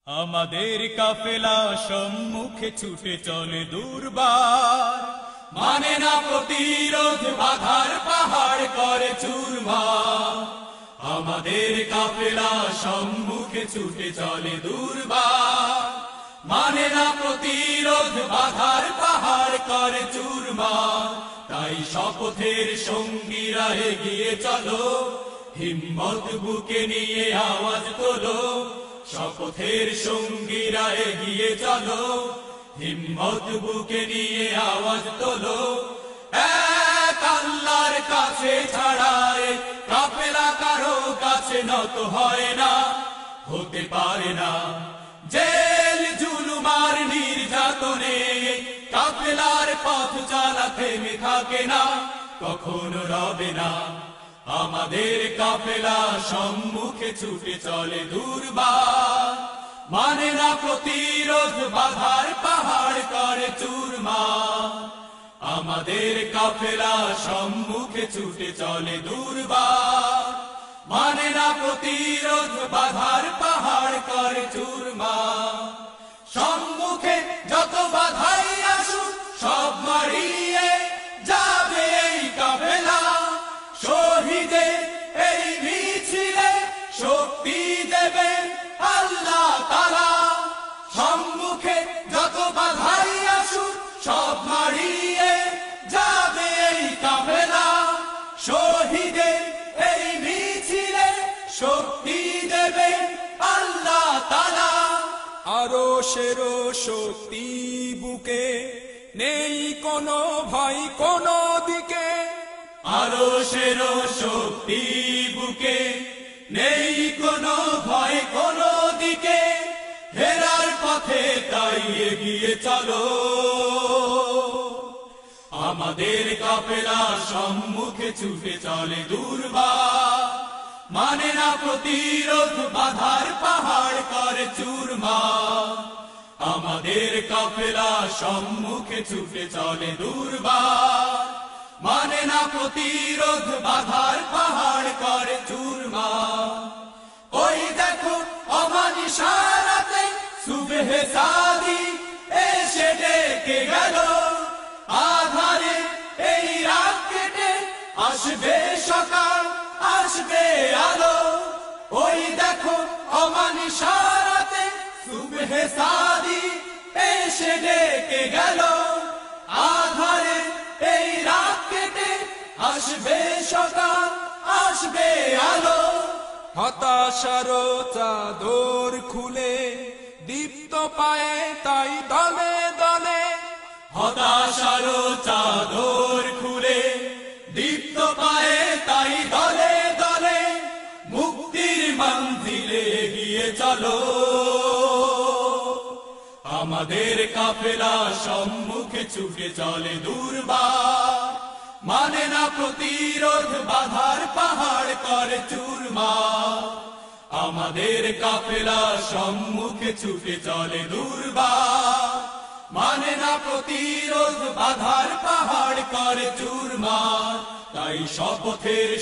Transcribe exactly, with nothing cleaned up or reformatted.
আমাদের কাফেলা সম্মুখে ছুটে চলে দুর্বার, মানে না প্রতিরোধ, বাধার পাহাড় করে চুরমার। আমাদের কাফেলা সম্মুখে ছুটে চলে দুর্বার, মানে না প্রতিরোধ, বাধার পাহাড় করে চুরমার। তাই শপথের সঙ্গীরা এগিয়ে চলো, হিম্মত বুকে নিয়ে আওয়াজ তোলো। শপথের সঙ্গীরা এগিয়ে চলো, হিম্মত বুকে নিয়ে আওয়াজ তোলো। এক আল্লাহর কাছে ছাড়ায় কাফেলা কারো কাছে নত হয় না, হতে পারে না। জেল জুলুমার নির্যাতনে কাফেলার পথ চলা থেমে থাকে না, কখনো রবে না। আমাদের কাফেলা সম্মুখে ছুটে চলে দুর্বার, মানে না প্রতিরোধ, বাধার পাহাড় করে চুরমার। আমাদের কাফেলা সম্মুখে ছুটে চলে দুর্বার, মানে না প্রতিরোধ, বাধার পাহাড় করে চুরমার। সম্মুখে যত বাধাই আসুক সব মারিয়ে যাবে এই কাফেলা, শহীদের এই মিছিলে শক্তি দেবে আল্লাহ তাআলা। সম্মুখে যত বাধাই আসুক সব মারিয়ে যাবে এই কাফেলা, শহীদের এই মিছিলে শক্তি দেবে আল্লাহ তাআলা। আরো সেরো শক্তি বুকে, নেই কোনো ভয় কোনো দিকে। আরো সেরো শক্তি বুকে, নেই কোনো ভয় কোনো দিকে। হেরার পথে তাই এগিয়ে চলো, আমাদের কাফেলা সম্মুখে ছুটে চলে দুর্বার, মানে না প্রতিরোধ, বাধার পাহাড় করে চুরমার। আমাদের কাফেলা সম্মুখে ছুটে চলে দুর্বার, মানে না প্রতিরোধ, বাধার পাহাড় করে চুরমার। ওই দেখো অমানিসারাতে সুবহে সাদি এসে ডেকে গেল, আধারে এই রাত কেটে আসবে সকাল, আসবে আলো। ওই দেখো অমানিসারাতে সুবহে সাদি এসে ডেকে গেল, আধারে এই রাত কেটে আসবে সকাল, আসবে আলো। হতাশারো চাদর খুলে দীপ্ত পায়ে তাই দলে দলে। হতাশারো চাদর খুলে দীপ্ত পায়ে তাই দলে দলে। মুক্তির মঞ্জিলে এগিয়ে চলো, আমাদের কাফেলা সম্মুখে ছুটে চলে দুর্বার, মানে না প্রতিরোধ, বাধার পাহাড় করে চুরমার। আমাদের কাফেলা সম্মুখে ছুটে চলে দুর্বার, মানে না প্রতিরোধ, বাধার পাহাড় করে চুরমার। তাই শপথের